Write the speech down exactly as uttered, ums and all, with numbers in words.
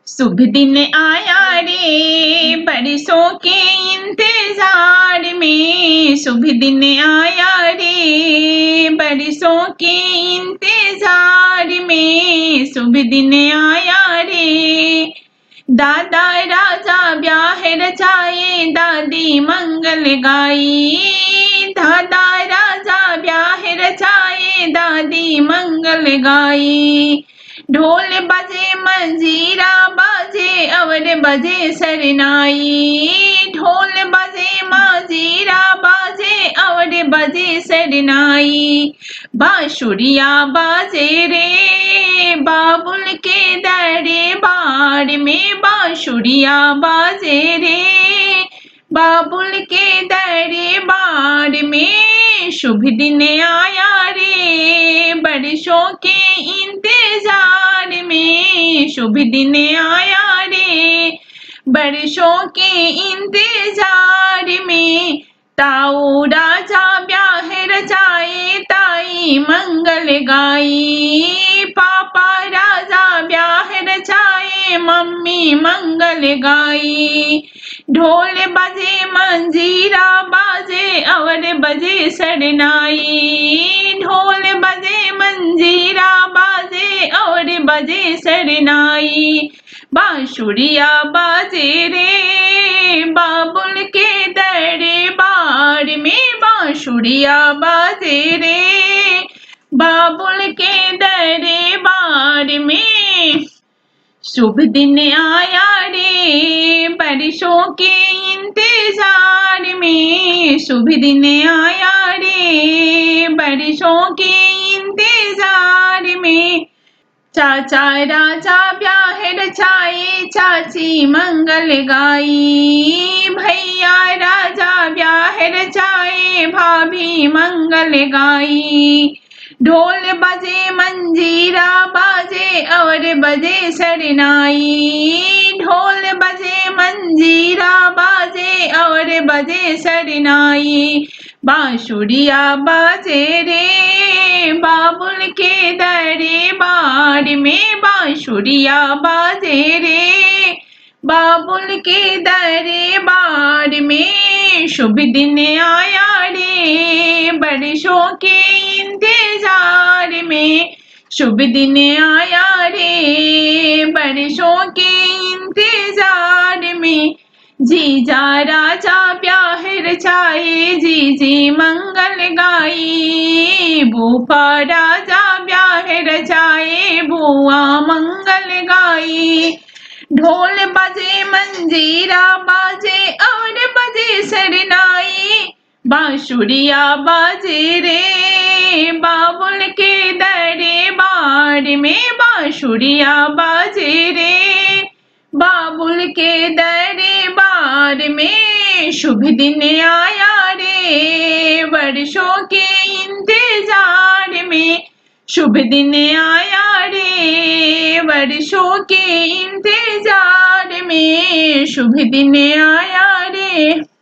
शुभ दिन आया रे बरसों के इंतजार में। शुभ दिन आया रे बरसों के इंतजार में। शुभ दिन आया रे। दादा राजा ब्याह रचाए दादी मंगल गाई। दादा राजा ब्याह रचाए दादी मंगल गाई। ढोल बजे मंजीरा बाजे अवर बजे सरनाई। ढोल बजे मंजीरा बाजे अवर बजे सरनाई। बांसुरिया बाजे रे बाबुल के दरबार में। बांसुरिया बाजे रे बाबुल के दरबार में। शुभ दिन आया रे बरसों के इंतजार में। शुभ दिन आया रे बरसों के इंतजार में। ताऊ राजा ब्याह रचाए ताई मंगल गाई। पापा राजा ब्याह रचाए मम्मी मंगल गाई। ढोल बजे मंजीरा बाजे अवर बजे सरनाई। ढोल बजे मंजीरा बाजे और बजे सरनाई। बांसुरिया बाजे रे बाबुल के दरबार में। बांसुरिया बाजे रे बाबुल के दरबार में। शुभ दिन आया रे बरसों के इंतजार में। शुभ दिन आया रे बरसों के इंतजार में। चाचा राजा ब्याह रचाए चाची मंगल गाई। भैया राजा ब्याह रचाए भाभी मंगल गाई। ढोल बजे मंजीरा बाजे और बजे सरनाई। ढोल बजे मंजीरा बाजे और बजे सरनाई। बांसुरिया बाजे रे बाबुल के दरबार में। बांसुरिया बाजे रे बाबुल के दरबार में। शुभ दिन आया रे बरसों के इंतजार में। शुभ दिन आया रे बरसों के इंतजार में। जीजा राजा ब्याह रचाए जीजी मंगल गाई। बूफा राजा ब्याह रचाए बुआ मंगल गाई। ढोल बजे मंजीरा बाजे और बजे सरनाई। बांसुरिया बाजे रे बाबुल के दरबार में। बांसुरिया बाजे रे बाबुल के दरबार में। शुभ दिन आया रे बरसों के इंतजार में। शुभ दिन आया रे बरसों के इंतजार में। शुभ दिन आया रे।